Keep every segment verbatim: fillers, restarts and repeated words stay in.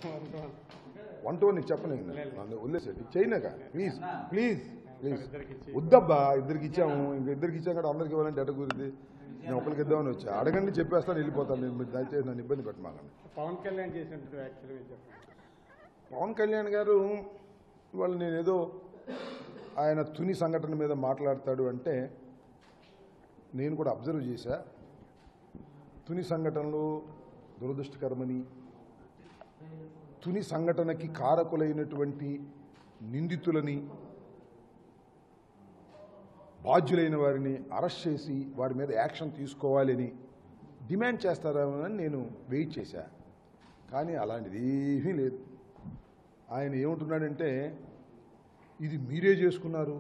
One to one నీకు చెప్పలేదు నన్ను వదిలేసేది చైనాక ప్లీజ్ ప్లీజ్ ప్లీజ్ వద్దబ్బా ఇద్దరికి ఇచ్చాము ఇంక ఇద్దరికి ఇచ్చాం కదా అందరికి ఇవ్వాలంటే ఎట కుదిరిది నేను ఒకరికి ఇద్దామని వచ్చా అడగండి చెప్పేస్తాను వెళ్ళిపోతాను నేను మీరు దయచేసి నన్ను ఇబ్బంది పెట్టమాకండి. పవన్ కళ్యాణ్ చేసినట్టు యాక్చువల్గా పవన్ కళ్యాణ్ గారు ఇవాళ నేనేదో ఆయన తుని సంఘటన మీద మాట్లాడతాడు అంటే నేను కూడా అబ్జర్వ్ చేశా. తుని సంఘటనలో దురదృష్టకరమని తుని సంఘటనకి కారకులైనటువంటి నిందితులని బాధ్యులైన వారిని అరెస్ట్ చేసి వారి మీద యాక్షన్ తీసుకోవాలని డిమాండ్ చేస్తారని నేను వెయిట్ చేశా. కానీ అలాంటిది ఏమీ లేదు. ఆయన ఏమంటున్నాడంటే ఇది మీరే చేసుకున్నారు,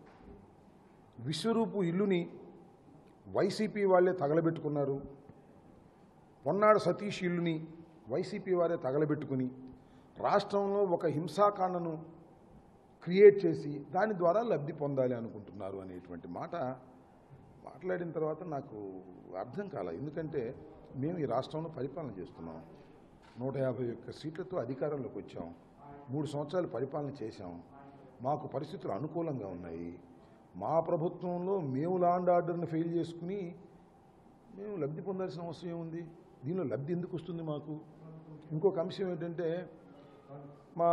విశ్వరూపు ఇల్లుని వైసీపీ వాళ్ళే తగలబెట్టుకున్నారు, పొన్నాడు సతీష్ ఇల్లుని వైసీపీ వారే తగలబెట్టుకుని రాష్ట్రంలో ఒక హింసాకాండను క్రియేట్ చేసి దాని ద్వారా లబ్ధి పొందాలి అనుకుంటున్నారు అనేటువంటి మాట మాట్లాడిన తర్వాత నాకు అర్థం కాల. ఎందుకంటే మేము ఈ రాష్ట్రంలో పరిపాలన చేస్తున్నాం, నూట యాభై ఒక్క సీట్లతో అధికారంలోకి వచ్చాం, మూడు సంవత్సరాలు పరిపాలన చేశాం, మాకు పరిస్థితులు అనుకూలంగా ఉన్నాయి. మా ప్రభుత్వంలో మేము లా అండ్ ఆర్డర్ని ఫెయిల్ చేసుకుని మేము లబ్ధి పొందాల్సిన అవసరం ఏముంది? దీనిలో లబ్ధి ఎందుకు వస్తుంది మాకు? ఇంకొక అంశం ఏంటంటే మా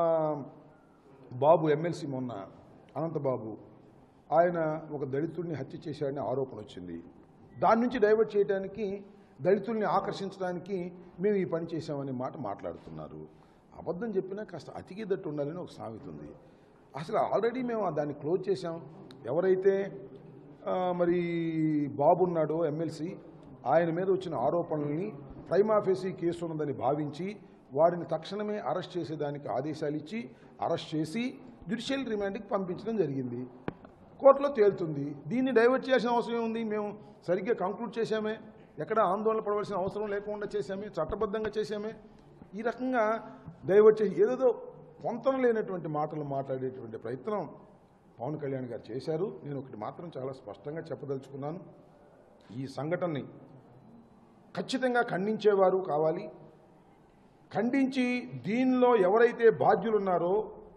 బాబు ఎమ్మెల్సీ మొన్న అనంతబాబు ఆయన ఒక దళితుడిని హత్య చేశాడని ఆరోపణ వచ్చింది. దాని నుంచి డైవర్ట్ చేయడానికి దళితుల్ని ఆకర్షించడానికి మేము ఈ పని చేశామనే మాట మాట్లాడుతున్నారు. అబద్ధం చెప్పినా కాస్త అతికిదట్టు ఉండాలని ఒక సామెత ఉంది. అసలు ఆల్రెడీ మేము దాన్ని క్లోజ్ చేశాం. ఎవరైతే మరి బాబు ఉన్నాడో ఎమ్మెల్సీ ఆయన మీద వచ్చిన ఆరోపణల్ని ప్రైమా ఫేసీ కేసు ఉన్నదని భావించి వారిని తక్షణమే అరెస్ట్ చేసేదానికి ఆదేశాలు ఇచ్చి అరెస్ట్ చేసి జ్యుడిషియల్ రిమాండ్కి పంపించడం జరిగింది. కోర్టులో తేలుతుంది. దీన్ని డైవర్ట్ చేయాల్సిన అవసరం ఉంది. మేము సరిగ్గా కంక్లూడ్ చేశామే, ఎక్కడ ఆందోళన పడవలసిన అవసరం లేకుండా చేశామే, చట్టబద్ధంగా చేశామే. ఈ రకంగా డైవర్ట్ చేసి ఏదేదో పొంతన లేనటువంటి మాటలు మాట్లాడేటువంటి ప్రయత్నం పవన్ కళ్యాణ్ గారు చేశారు. నేను ఒకటి మాత్రం చాలా స్పష్టంగా చెప్పదలుచుకున్నాను. ఈ సంఘటనని ఖచ్చితంగా ఖండించేవారు కావాలి. ఖండించి దీనిలో ఎవరైతే బాధ్యులున్నారో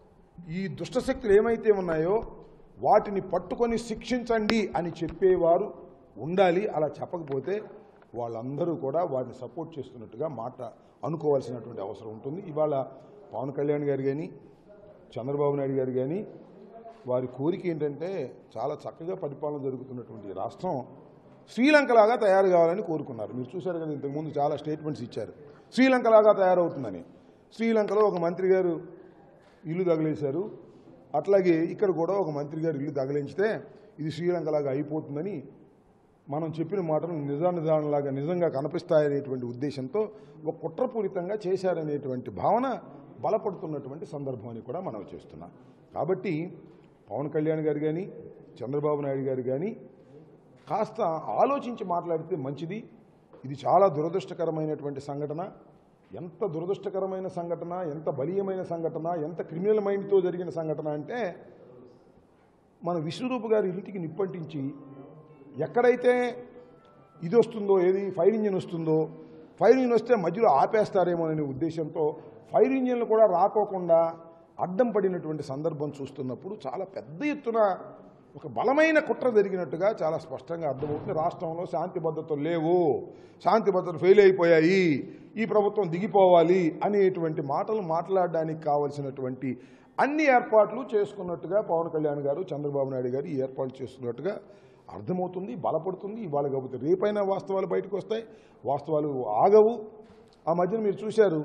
ఈ దుష్టశక్తులు ఏమైతే ఉన్నాయో వాటిని పట్టుకొని శిక్షించండి అని చెప్పేవారు ఉండాలి. అలా చెప్పకపోతే వాళ్ళందరూ కూడా వారిని సపోర్ట్ చేస్తున్నట్టుగా మాట అనుకోవాల్సినటువంటి అవసరం ఉంటుంది. ఇవాళ పవన్ కళ్యాణ్ గారు కానీ చంద్రబాబు నాయుడు గారు కానీ వారి కోరిక ఏంటంటే చాలా చక్కగా పరిపాలన జరుగుతున్నటువంటి రాష్ట్రం శ్రీలంకలాగా తయారు కావాలని కోరుకున్నారు. మీరు చూశారు కదా, ఇంతకుముందు చాలా స్టేట్మెంట్స్ ఇచ్చారు శ్రీలంకలాగా తయారవుతుందని. శ్రీలంకలో ఒక మంత్రి గారు ఇల్లు తగిలేశారు, అట్లాగే ఇక్కడ కూడా ఒక మంత్రి గారు ఇల్లు తగిలించితే ఇది శ్రీలంకలాగా అయిపోతుందని మనం చెప్పిన మాటలు నిజానిజానంలాగా నిజంగా కనిపిస్తాయనేటువంటి ఉద్దేశంతో ఒక కుట్రపూరితంగా చేశారనేటువంటి భావన బలపడుతున్నటువంటి సందర్భం అని కూడా మనం చేస్తున్నాం. కాబట్టి పవన్ కళ్యాణ్ గారు కానీ చంద్రబాబు నాయుడు గారు కానీ కాస్త ఆలోచించి మాట్లాడితే మంచిది. ఇది చాలా దురదృష్టకరమైనటువంటి సంఘటన. ఎంత దురదృష్టకరమైన సంఘటన, ఎంత బలీయమైన సంఘటన, ఎంత క్రిమినల్ మైండ్తో జరిగిన సంఘటన అంటే మన విశ్వరూపు గారి ఇంటికి నిప్పంటించి ఎక్కడైతే ఇది వస్తుందో, ఏది ఫైర్ ఇంజిన్ వస్తుందో, ఫైర్ ఇంజిన్ వస్తే మధ్యలో ఆపేస్తారేమో అనే ఉద్దేశంతో ఫైర్ ఇంజిన్లు కూడా రాకోకుండా అడ్డం పడినటువంటి సందర్భం చూస్తున్నప్పుడు చాలా పెద్ద ఎత్తున ఒక బలమైన కుట్ర జరిగినట్టుగా చాలా స్పష్టంగా అర్థమవుతుంది. రాష్ట్రంలో శాంతి భద్రతలు లేవు, శాంతి భద్రతలు ఫెయిల్ అయిపోయాయి, ఈ ప్రభుత్వం దిగిపోవాలి అనేటువంటి మాటలు మాట్లాడడానికి కావలసినటువంటి అన్ని ఏర్పాట్లు చేసుకున్నట్టుగా పవన్ కళ్యాణ్ గారు చంద్రబాబు నాయుడు గారు ఈ ఏర్పాట్లు చేస్తున్నట్టుగా అర్థమవుతుంది, బలపడుతుంది. ఇవాళ కాకపోతే రేపైనా వాస్తవాలు బయటకు వస్తాయి, వాస్తవాలు ఆగవు. ఆ మధ్యన మీరు చూశారు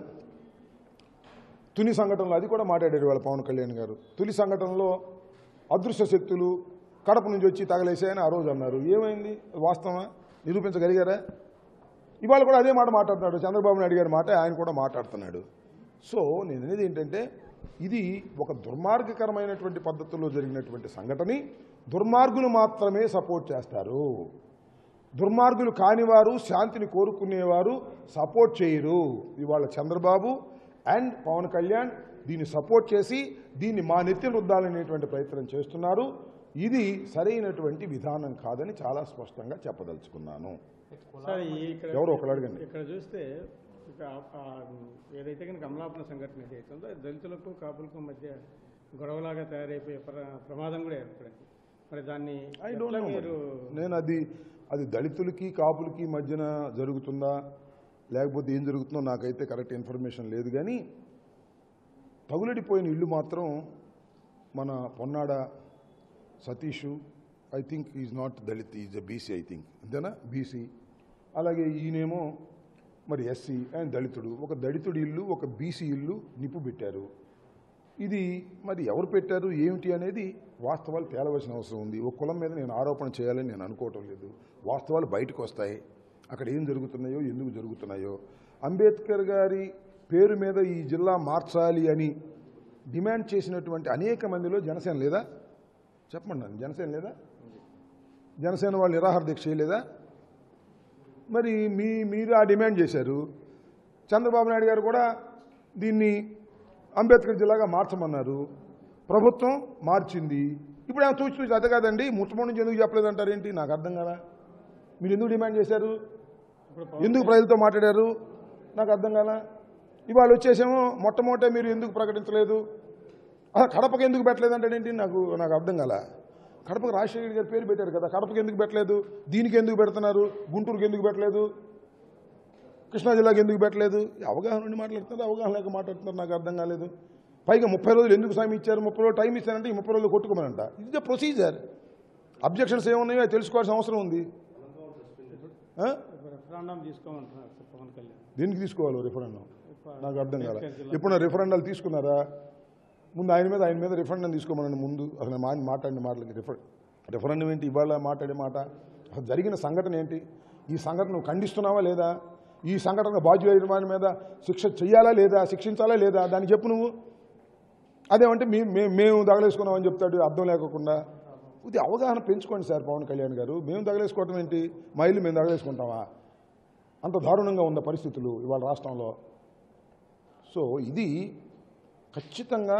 తుని సంఘటనలో, అది కూడా మాట్లాడారు వాళ్ళ పవన్ కళ్యాణ్ గారు. తుని సంఘటనలో అదృశ్య శక్తులు కడప నుంచి వచ్చి తగలేసాయని ఆ రోజు అన్నారు. ఏమైంది? వాస్తవమా? నిరూపించగలిగారా? ఇవాళ కూడా అదే మాట మాట్లాడుతున్నాడు. చంద్రబాబు నాయుడు గారి మాట ఆయన కూడా మాట్లాడుతున్నాడు. సో నేను అనేది ఏంటంటే ఇది ఒక దుర్మార్గకరమైనటువంటి పద్ధతుల్లో జరిగినటువంటి సంఘటన. దుర్మార్గులు మాత్రమే సపోర్ట్ చేస్తారు, దుర్మార్గులు కానివారు, శాంతిని కోరుకునేవారు సపోర్ట్ చేయరు. ఇవాళ చంద్రబాబు అండ్ పవన్ కళ్యాణ్ దీన్ని సపోర్ట్ చేసి దీన్ని మా నెత్తి రుద్దాలనేటువంటి ప్రయత్నం చేస్తున్నారు. ఇది సరైనటువంటి విధానం కాదని చాలా స్పష్టంగా చెప్పదలుచుకున్నాను. సార్ ఇక్కడ ఎవరు ఒకరు అడగండి. ఇక్కడ చూస్తే ఇక ఆ ఏదైతే కనుక అమలాపురం సంఘటన ఏదైతే ఉందో దళితులకు కాపులకు మధ్య గొడవలాగా తయారైపోయే ప్ర- ప్రమాదం కూడా ఏర్పడింది. మరి దాన్ని ఐ డోంట్ ఎట్లా నో మీరు నేను అది అది దళితులకి కాపులకి మధ్యన జరుగుతుందా లేకపోతే ఏం జరుగుతుందో నాకైతే కరెక్ట్ ఇన్ఫర్మేషన్ లేదు. కానీ తగులడిపోయిన ఇల్లు మాత్రం మన Ponnada Satish I think is not Dalit, is a BC I think, అంతేనా, బీసీ. అలాగే ఈయనేమో మరి ఎస్సీ అండ్ దళితుడు. ఒక దళితుడి ఇల్లు ఒక బీసీ ఇల్లు నిప్పు పెట్టారు. ఇది మరి ఎవరు పెట్టారు ఏమిటి అనేది వాస్తవాలు తేలవలసిన అవసరం ఉంది. ఒక కులం మీద నేను ఆరోపణ చేయాలని నేను అనుకోవటం లేదు. వాస్తవాలు బయటకు వస్తాయి, అక్కడ ఏం జరుగుతున్నాయో ఎందుకు జరుగుతున్నాయో. అంబేద్కర్ గారి పేరు మీద ఈ జిల్లా మార్చాలి అని డిమాండ్ చేసినటువంటి అనేక మందిలో జనసేన లేదా? చెప్పండి నన్ను, జనసేన లేదా? జనసేన వాళ్ళు నిరాహార దీక్ష చేయలేదా? మరి మీ మీరు ఆ డిమాండ్ చేశారు. చంద్రబాబు నాయుడు గారు కూడా దీన్ని అంబేద్కర్ జిల్లాగా మార్చమన్నారు. ప్రభుత్వం మార్చింది. ఇప్పుడు ఏమో చూసి చూసి అదే కాదండి ముచ్చమూడు నుంచి ఎందుకు చెప్పలేదంటారేంటి? నాకు అర్థం కదా. మీరు ఎందుకు డిమాండ్ చేశారు? ఎందుకు ప్రజలతో మాట్లాడారు? నాకు అర్థం కాలా. ఇవాళ వచ్చేసేమో మొట్టమొదట మీరు ఎందుకు ప్రకటించలేదు, అసలు కడపకి ఎందుకు పెట్టలేదంటాడేంటి? నాకు నాకు అర్థం కాల. కడపకు రాజశేఖర గారి పేరు పెట్టారు కదా, కడపకి ఎందుకు పెట్టలేదు? దీనికి ఎందుకు పెడుతున్నారు? గుంటూరుకి ఎందుకు పెట్టలేదు? కృష్ణా జిల్లాకి ఎందుకు పెట్టలేదు? అవగాహన ఉండి మాట్లాడుతున్నారు, అవగాహన లేక మాట్లాడుతున్నారు. నాకు అర్థం కాలేదు. పైగా ముప్పై రోజులు ఎందుకు సమయం ఇచ్చారు? ముప్పై రోజులు టైం ఇచ్చారంటే ఈ ముప్పై రోజులు కొట్టుకోమనంట. ఇది ప్రొసీజర్. అబ్జెక్షన్స్ ఏమున్నాయో అది తెలుసుకోవాల్సిన అవసరం ఉంది. రిఫరెండం తీసుకోమంటున్నారు సార్ పవన్ కళ్యాణ్. దేనికి తీసుకోవాలి రిఫరెండం? నాకు అర్థం కాల. ఇప్పుడు రిఫరెండాలు తీసుకున్నారా? ముందు ఆయన మీద ఆయన మీద రిఫరెండం తీసుకోమనండి ముందు. అసలు మా మాట్లాడిన మాటలకి రిఫర్ రిఫరెండం ఏంటి? ఇవాళ మాట్లాడే మాట అసలు జరిగిన సంఘటన ఏంటి? ఈ సంఘటన నువ్వు ఖండిస్తున్నావా లేదా? ఈ సంఘటన బాధ్యులైన వారి మీద శిక్ష చెయ్యాలా లేదా, శిక్షించాలా లేదా, దాన్ని చెప్పు నువ్వు. అదేమంటే మేము మేము తగలేసుకున్నామని చెప్తాడు అర్థం లేకుండా. ఇది అవగాహన పెంచుకోండి సార్ పవన్ కళ్యాణ్ గారు. మేము తగలేసుకోవటం ఏంటి? మా ఇల్లు మేము తగలేసుకుంటామా? అంత దారుణంగా ఉన్న పరిస్థితులు ఇవాళ రాష్ట్రంలో. సో ఇది ఖచ్చితంగా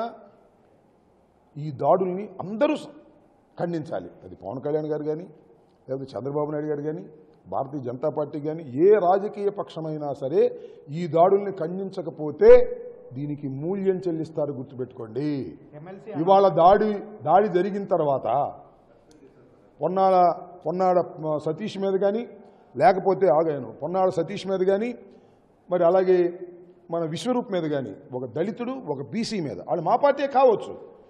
ఈ దాడుల్ని అందరూ ఖండించాలి. అది పవన్ కళ్యాణ్ గారు కానీ, లేకపోతే చంద్రబాబు నాయుడు గారు కానీ, భారతీయ జనతా పార్టీ కానీ, ఏ రాజకీయ పక్షమైనా సరే ఈ దాడుల్ని ఖండించకపోతే దీనికి మూల్యం చెల్లిస్తారు. గుర్తుపెట్టుకోండి. ఇవాళ దాడి దాడి జరిగిన తర్వాత పొన్నాడ పొన్నాడ సతీష్ మీద కానీ, లేకపోతే ఆగాను పొన్నాడ సతీష్ మీద కానీ, మరి అలాగే మన విశ్వరూప్ మీద కానీ, ఒక దళితుడు ఒక బీసీ మీద, వాళ్ళు మా పార్టీ కావచ్చు,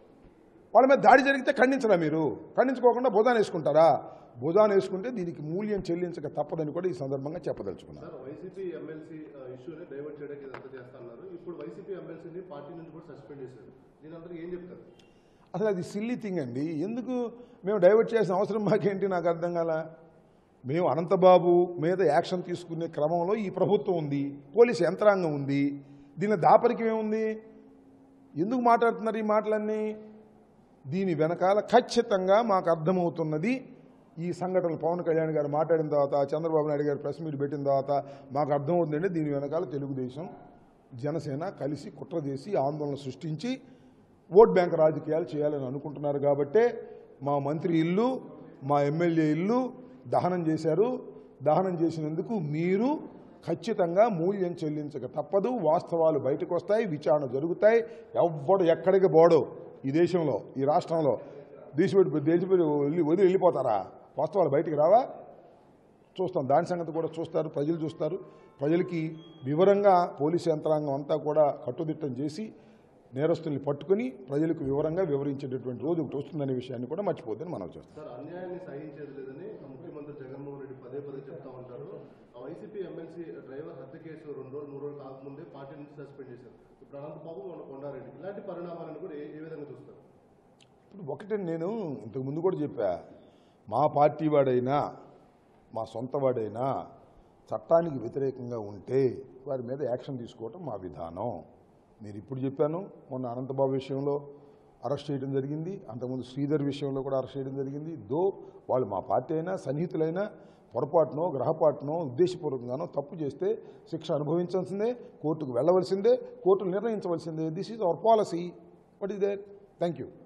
వాళ్ళ మీద దాడి జరిగితే ఖండించరా? మీరు ఖండించుకోకుండా భుజాన్ని వేసుకుంటారా? భుజాన్ని వేసుకుంటే దీనికి మూల్యం చెల్లించక తప్పదని కూడా ఈ సందర్భంగా చెప్పదలుచుకున్నారు. వైసీపీ ఎమ్మెల్సీ ఇష్యూని డైవర్ట్ చేయడానికి ఇదంతా చేస్తున్నారు. ఇప్పుడు వైసీపీ ఎమ్మెల్సీని పార్టీ నుంచి కూడా సస్పెండ్ చేశారు. దీని అందరూ ఏం చెప్తారు? అసలు అది సిల్లీ థింగ్ అండి. ఎందుకు మేము డైవర్ట్ చేసిన అవసరం మాకేంటి? నాకు అర్థం కాల. మేము అనంతబాబు మీద యాక్షన్ తీసుకునే క్రమంలో ఈ ప్రభుత్వం ఉంది, పోలీసు యంత్రాంగం ఉంది. దీని దాపరికం ఏముంది? ఎందుకు మాట్లాడుతున్నారు ఈ మాటలన్నీ? దీని వెనకాల ఖచ్చితంగా మాకు అర్థమవుతున్నది ఈ సంఘటనలు పవన్ కళ్యాణ్ గారు మాట్లాడిన తర్వాత, చంద్రబాబు నాయుడు గారు ప్రెస్ మీట్ పెట్టిన తర్వాత మాకు అర్థమవుతుందండి. దీని వెనకాల తెలుగుదేశం జనసేన కలిసి కుట్ర చేసి ఆందోళన సృష్టించి ఓట్ బ్యాంక్ రాజకీయాలు చేయాలని అనుకుంటున్నారు. కాబట్టే మా మంత్రి ఇల్లు, మా ఎమ్మెల్యే ఇల్లు దహనం చేశారు. దహనం చేసినందుకు మీరు ఖచ్చితంగా మూల్యం చెల్లించక తప్పదు. వాస్తవాలు బయటకు వస్తాయి, విచారణ జరుగుతాయి. ఎవ్వడు ఎక్కడికి పోడు ఈ దేశంలో, ఈ రాష్ట్రంలో. దేశపెట్టి దేశపెట్టి వెళ్ళి వదిలి వెళ్ళిపోతారా? వాస్తవాలు బయటికి రావా? చూస్తాం. దాని సంగతి కూడా చూస్తారు, ప్రజలు చూస్తారు. ప్రజలకి వివరంగా పోలీసు యంత్రాంగం అంతా కూడా కట్టుదిట్టం చేసి నేరస్తుల్ని పట్టుకుని ప్రజలకు వివరంగా వివరించేటటువంటి రోజు ఒకటి వస్తుందనే విషయాన్ని కూడా మర్చిపోద్దని మనం చేస్తాం. సార్, అన్యాయాన్ని సహించేది లేదని ముఖ్యమంత్రి జగన్మోహన్ రెడ్డి పదే పదే చెప్తా ఉంటారు. ఆ వైసీపీ ఎమ్మెల్సీ డ్రైవర్ హత్య కేసు రెండు రోజులు మూడు రోజులు కాకముందే పార్టీ నుంచి సస్పెండ్ చేశారు. ఇప్పుడు అనంతబాబు మన కొండారెడ్డి, ఇలాంటి పరిణామాలను కూడా ఏ విధంగా చూస్తారు? ఇప్పుడు ఒకటి నేను ఇంతకు ముందు కూడా చెప్పా, మా పార్టీ వాడైనా మా సొంత వాడైనా చట్టానికి వ్యతిరేకంగా ఉంటే వారి మీద యాక్షన్ తీసుకోవటం మా విధానం. మీరు ఇప్పుడు చెప్పాను, మొన్న అనంతబాబు విషయంలో అరెస్ట్ చేయడం జరిగింది, అంతకుముందు శ్రీధర్ విషయంలో కూడా అరెస్ట్ చేయడం జరిగింది. దో వాళ్ళు మా పార్టీ అయినా సన్నిహితులైనా పొరపాటునో గ్రహపాటునో ఉద్దేశపూర్వకంగానో తప్పు చేస్తే శిక్ష అనుభవించాల్సిందే, కోర్టుకు వెళ్ళవలసిందే, కోర్టులు నిర్ణయించవలసిందే. This is our policy. What is there? Thank you.